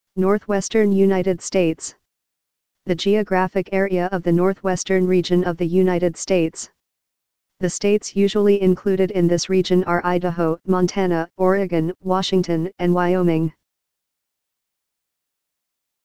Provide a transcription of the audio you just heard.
Northwestern United States. The geographic area of the northwestern region of the United States. The states usually included in this region are Idaho, Montana, Oregon, Washington, and Wyoming.